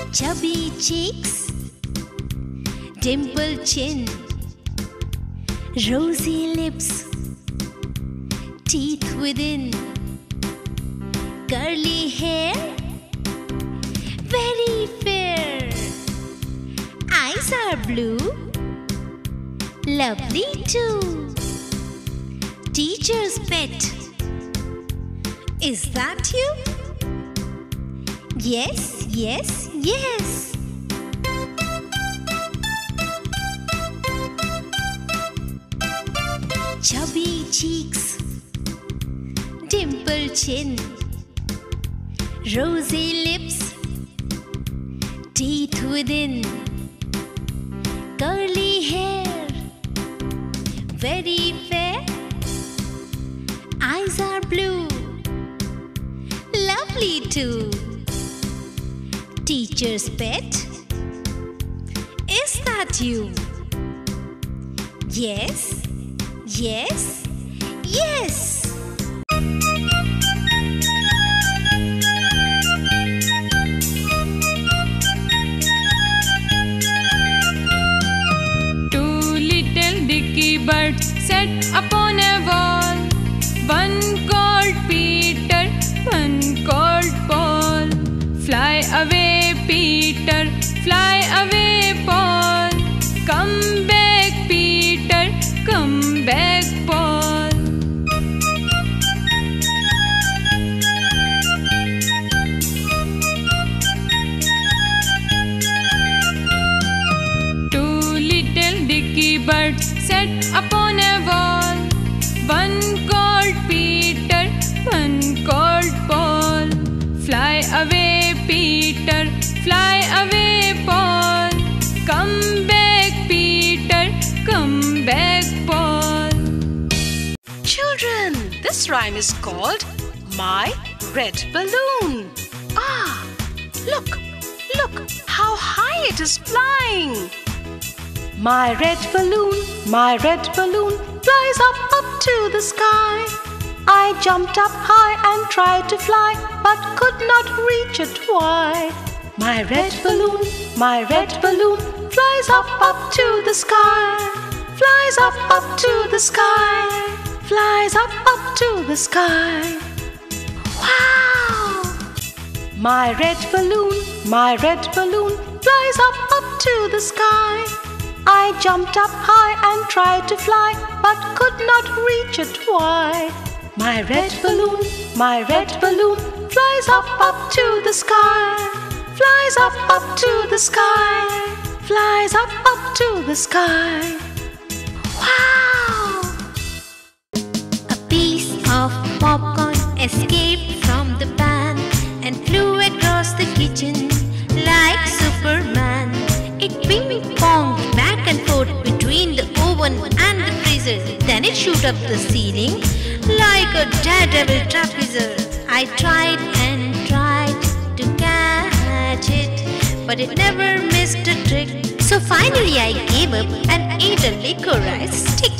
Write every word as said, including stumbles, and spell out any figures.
Chubby cheeks, dimpled chin, rosy lips, teeth within, curly hair, very fair. Eyes are blue, lovely too. Teacher's pet, is that you? Yes, yes, yes. Chubby cheeks, dimpled chin, rosy lips, teeth within, curly hair, very fair. Eyes are blue, lovely too. Teacher's pet, is that you? Yes, yes, yes. Two little dicky birds sat upon a wall. One called Peter, one called Paul. Fly away, Peter, fly away, Paul. Come back, Peter, come back, Paul. Two little dicky birds sat upon a wall. One called Peter, one called Paul. Fly away, Peter, fly away, Paul. Come back, Peter, come back, Paul. Children, this rhyme is called My Red Balloon. Ah, look, look how high it is flying. My red balloon, my red balloon flies up, up to the sky. I jumped up high and tried to fly, but could not reach it. Why? My red balloon, my red balloon flies up, up to the sky. Flies up, up to the sky. Flies up, up to the sky. Wow! My red balloon, my red balloon flies up, up to the sky. I jumped up high and tried to fly, but could not reach it. Why? My red balloon, my red balloon flies up, up to the sky. Flies up, up to the sky. Flies up, up to the sky. Wow! A piece of popcorn escaped from the pan and flew across the kitchen like Superman. It ping-ponged back and forth between the oven and the freezer. Then it shot up the ceiling like a daredevil trapezer. I tried and tried to catch it, but it never missed a trick. So finally I gave up and ate a licorice stick.